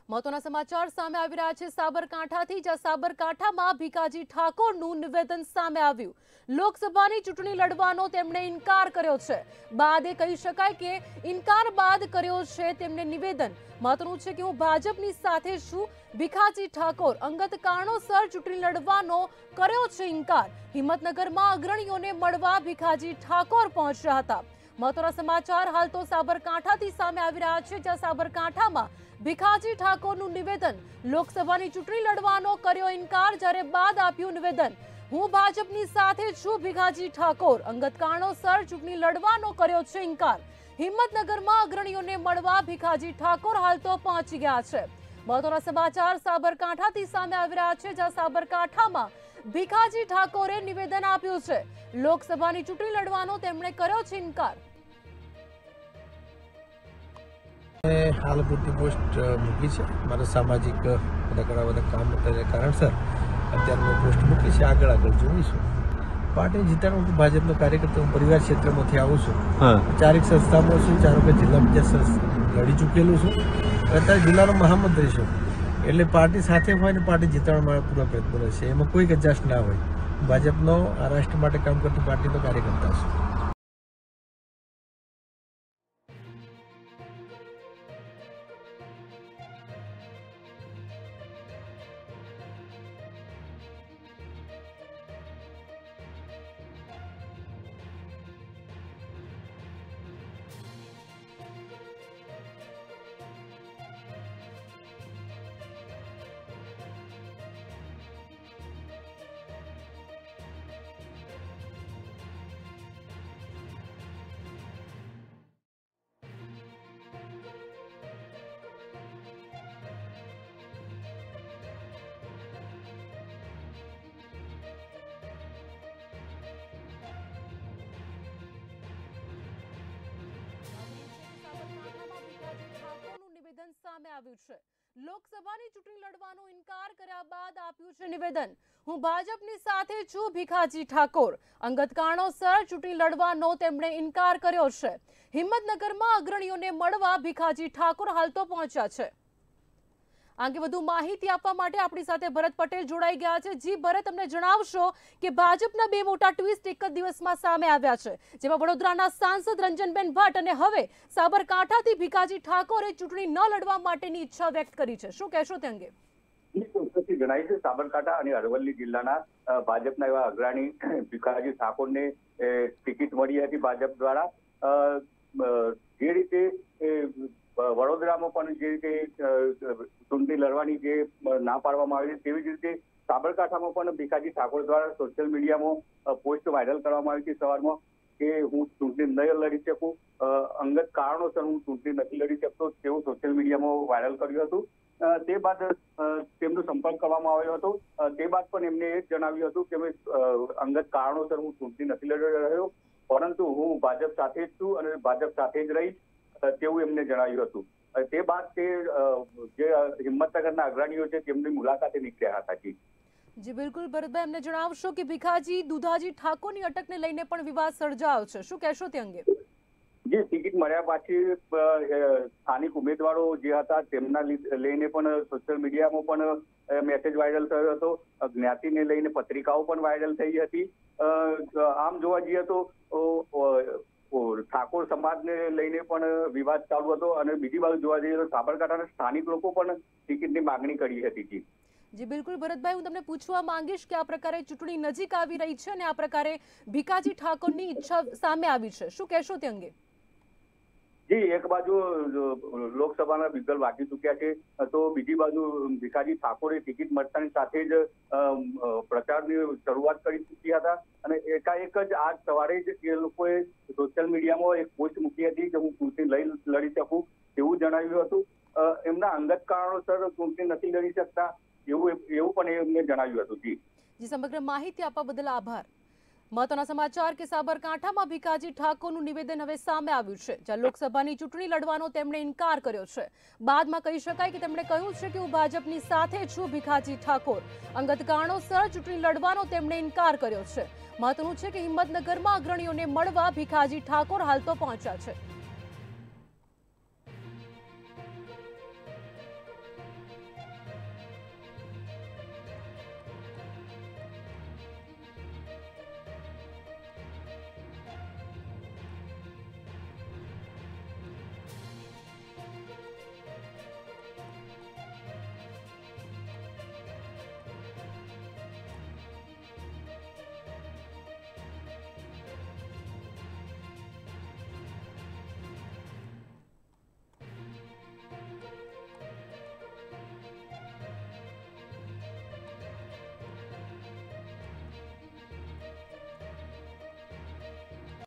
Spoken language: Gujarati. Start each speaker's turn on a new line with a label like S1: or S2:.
S1: મહત્વના સમાચાર સામે આવી રહ્યા છે સાબરકાંઠાથી, જ્યાં સાબરકાંઠામાં ભીખાજી ઠાકોરનું નિવેદન સામે આવ્યું। લોકસભાની ચૂંટણી લડવાનો તેમણે ઇનકાર કર્યો છે। બાદ એ કહી શકાય કે ઇનકાર બાદ કર્યો છે તેમને નિવેદન। મહત્વનું છે કે હું ભાજપની સાથે છું। ભીખાજી ઠાકોર અંગત કારણોસર ચૂંટણી લડવાનો કર્યો છે ઇનકાર। હિંમતનગરમાં અગ્રણીઓને મળવા ભીખાજી ઠાકોર પહોંચ્યા હતા। મહત્વના સમાચાર હાલ તો સાબરકાંઠાથી સામે આવી રહ્યા છે, જ્યાં સાબરકાંઠામાં ભીખાજી ઠાકોરનું નિવેદન। લોકસભાની ચૂંટણી લડવાનો કર્યો ઇનકાર, જ્યારે બાદ આપ્યું નિવેદન। હું ભાજપની સાથે છું। ભીખાજી ઠાકોર અંગત કારણોસર ચૂંટણી લડવાનો કર્યો છે ઇનકાર। હિંમતનગરમાં અગ્રણીઓને મળવા ભીખાજી ઠાકોર હાલ તો પહોંચી ગયા છે। મહત્વના સમાચાર સાબરકાંઠાથી સામે આવી રહ્યા છે, જ્યાં સાબરકાંઠામાં ભીખાજી ઠાકોરે નિવેદન આપ્યું છે। લોકસભાની ચૂંટણી લડવાનો તેમણે કર્યો છે ઇનકાર।
S2: हाल पूरती पोस्ट मूकी है मारा सामाजिक घणा काम कारणसर अत्यार मैं पोस्ट मूकी है। आगे आगे जोईशुं। पार्टी जीतना हूँ भाजपा कार्यकर्ता हूँ परिवार क्षेत्र में आऊँ छूँ। 4 संस्था में छूँ, 4 जिला लड़ी चूकेलू छूँ। अत्यारे जिला महामंत्री छूँ। एटले पार्टी साथे होय ने पार्टी जीतवा मारा पूरा प्रयत्न रहेशे। एमां कोई कचाश ना होय। भाजपनो आ राष्ट्र माटे काम करती पार्टीनो कार्यकर्ता छूं।
S1: સામે આવ્યું છે। લોકસભાની ચૂંટણી લડવાનો ઇનકાર કર્યા બાદ આપ્યું છે નિવેદન। હું ભાજપની સાથે છું। ભીખાજી ઠાકોર અંગત કારણોસર ચૂંટણી લડવાનો તેમણે ઇનકાર કર્યો છે। હિંમતનગરમાં અગ્રણીઓને મળવા ભીખાજી ઠાકોર હાલ તો પહોંચ્યા છે। આગે વધુ માહિતી આપવા માટે આપણી સાથે ભરત પટેલ જોડાઈ ગયા છે। જી ભરત, તમને જણાવશો કે ભાજપના બે મોટા ટ્વિસ્ટ એક જ દિવસમાં સામે આવ્યા છે, જેમાં વડોદરાના સાંસદ રંજનબેન ભટ્ટ અને હવે સાબરકાંઠાથી ભીખાજી ઠાકોરે ચૂંટણી ન લડવા માટેની ઈચ્છા વ્યક્ત કરી છે। શું કહેશો તે અંગે?
S3: જણાય છે સાબરકાંઠા અને અરવલ્લી જિલ્લાના ભાજપના એવા અગ્રણી ભીખાજી ઠાકોરને ટિકિટ મળી હતી ભાજપ દ્વારા। જે રીતે વડોદરામાં પણ જે રીતે ચૂંટણી લડવાની જે ના પાડવામાં આવી છે, તેવી જ રીતે સાબરકાંઠામાં પણ ભીખાજી ઠાકોર દ્વારા સોશિયલ મીડિયામાં પોસ્ટ વાયરલ કરવામાં આવી હતી સવારમાં કે હું ચૂંટણી નહીં લડી શકું, અંગત કારણોસર હું ચૂંટણી નથી લડી શકતો તેવું સોશિયલ મીડિયામાં વાયરલ કર્યું હતું। તે બાદ તેમનો સંપર્ક કરવામાં આવ્યો હતો। તે બાદ પણ એમને એ જ જણાવ્યું હતું કે અંગત કારણોસર હું ચૂંટણી નથી લડી રહ્યો, પરંતુ હું ભાજપ સાથે જ છું અને ભાજપ સાથે જ રહીશ તેવું એમને જણાવ્યું હતું। તે બાદ તે જે હિંમતનગરના અગ્રણીઓ છે તેમની મુલાકાતે નીકળ્યા હતા।
S1: જી બિલકુલ ભરતભાઈ, અમને જણાવશો કે ભીખાજી દુધાજી ઠાકોરની અટકને લઈને પણ વિવાદ સર્જાયો છે। શું કહેશો તે અંગે?
S3: જે ટિકિટ મળ્યા પછી સ્થાનિક ઉમેદવારો જે હતા તેમના લઈને પણ સોશિયલ મીડિયામાં પણ મેસેજ વાયરલ થયો હતો। જ્ઞાતિને લઈને પત્રિકાઓ પણ વાયરલ થઈ હતી। આમ જોવા જઈએ તો ઠાકોર સમાજને લઈને પણ વિવાદ ચાલુ હતો અને બીજી બાજુ જોવા જઈએ તો સાબરકાંઠાના સ્થાનિક લોકો પણ ટિકિટની માંગણી કરી હતી।
S1: જી બિલકુલ ભરતભાઈ, હું તમને પૂછવા માંગીશ કે આ પ્રકારે ચૂંટણી નજીક આવી રહી છે અને આ પ્રકારે ભીખાજી ઠાકોરની ઈચ્છા સામે આવી છે, શું કહેશો તે અંગે?
S3: જી, એક બાજુ લોકસભાના બિગલ વાગી ચૂક્યા છે તો બીજી બાજુ ભીખાજી ઠાકોરે ટિકિટ મળતાની સાથે જ પ્રચારની શરૂઆત કરી ચૂક્યા હતા અને એકાએક જ આજ સવારે જ એ લોકોએ સોશિયલ મીડિયામાં એક પોસ્ટ મૂકી હતી કે હું ચૂંટણી લડી શકું તેવું જણાવ્યું હતું। એમના અંગત કારણોસર ચૂંટણી નથી લડી શકતા એવું પણ એમને જણાવ્યું હતું।
S1: જી, સમગ્ર માહિતી આપવા બદલ આભાર। મહત્વના સમાચાર કે સાબરકાંઠામાં ભીખાજી ઠાકોરનું નિવેદન હવે સામે આવ્યું છે, જ્યાં લોકસભાની ચૂંટણી લડવાનો તેમણે ઇનકાર કર્યો છે। બાદમાં કહી શકાય કે તેમણે કહ્યું છે કે હું ભાજપની સાથે છું। ભીખાજી ઠાકોર અંગત કારણોસર ચૂંટણી લડવાનો તેમણે ઇનકાર કર્યો છે। મહત્વનું છે કે હિંમતનગરમાં અગ્રણીઓને મળવા ભીખાજી ઠાકોર હાલ તો પહોંચ્યા છે।